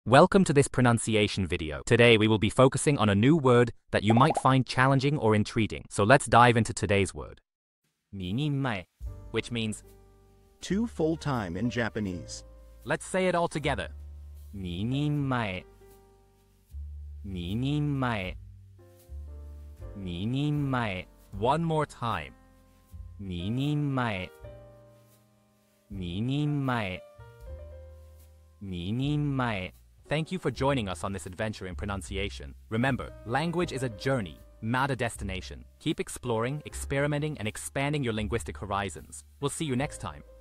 Welcome to this pronunciation video. Today we will be focusing on a new word that you might find challenging or intriguing. So let's dive into today's word. 2人前, which means two full-time in Japanese. Let's say it all together. 2人前, 2人前, 2人前. One more time. 2人前, 2人前, 2人前. Thank you for joining us on this adventure in pronunciation. Remember, language is a journey, not a destination. Keep exploring, experimenting, and expanding your linguistic horizons. We'll see you next time.